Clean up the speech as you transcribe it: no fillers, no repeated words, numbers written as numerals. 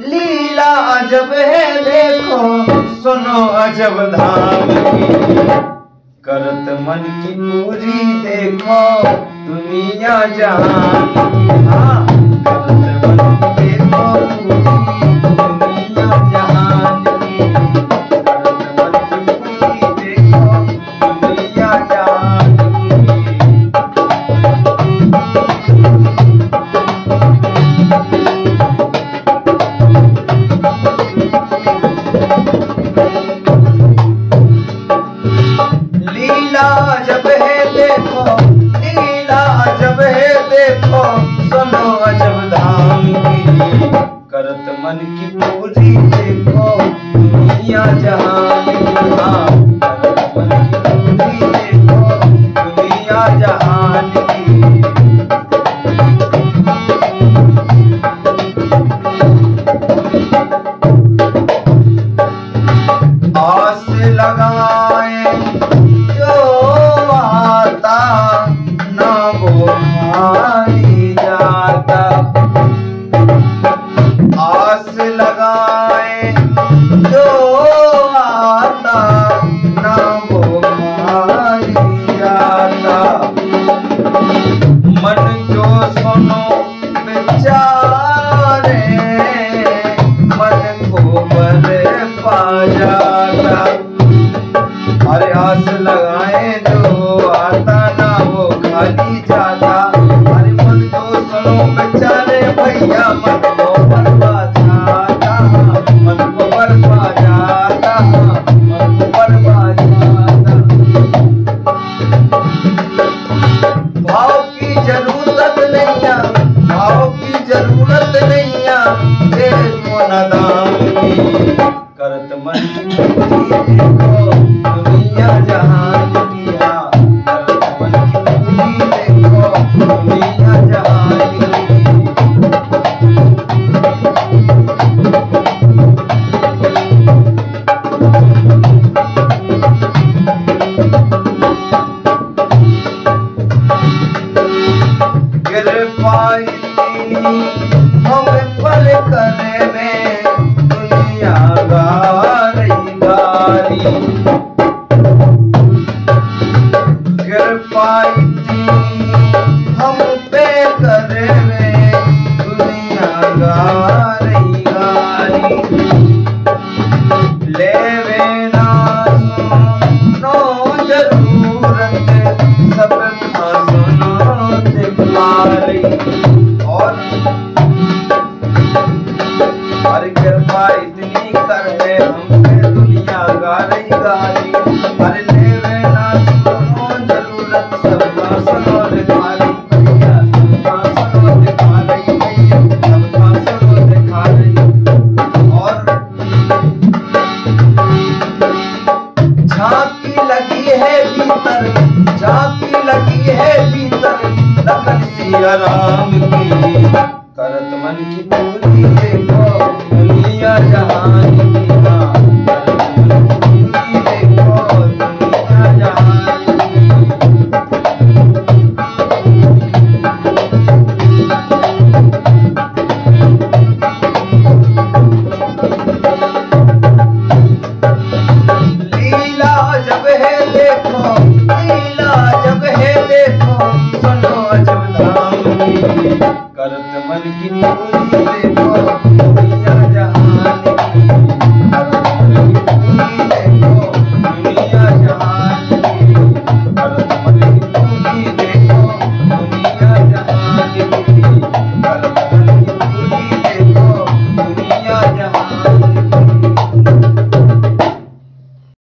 लीला अजब है देखो सुनो अजब धाम की, करत मन की पूरी देखो दुनिया जहान की। हाँ, करत मन की देखो पूरी दुनिया जहान की, करत मन की पूरी देखो दुनिया जहान की। लीला जब है देखो, लीला जब है देखो सुनो अजब धाम की, करत मन की पूरी देखो दुनिया जहान की। हाँ, करत मन की पूरी देखो दुनिया जहान की। आस लगाए ना वो खाली जाता, आस लगाए जो आता ना वो खाली जाता। मन जो सुनो बेचारे मन को बर पा जाता। अरे आस लगाए जो आता ना वो खाली जाता। अरे मन जो सुनो बेचारे भैया मन को बरपा जाता, मन को बरपा जाता, मन को बरपा जाता। भाव की जरूरत नहीं, भाव की जरूरत नहीं देखो न दाम की, करत मन की पूरी देखो दुनिया जहान की। हाँ, करत मन की पूरी देखो दुनिया जहान की। गिर पाई हम पर करे में दुनिया गारी गारी, गिर पाई हम पे करे में दुनिया गारी गारी। लेवे ना सुनो जरूरत सब खा सुनो दिखलारी। और कृपा इतनी कर है हम पे दुनिया गारी गारी। अरे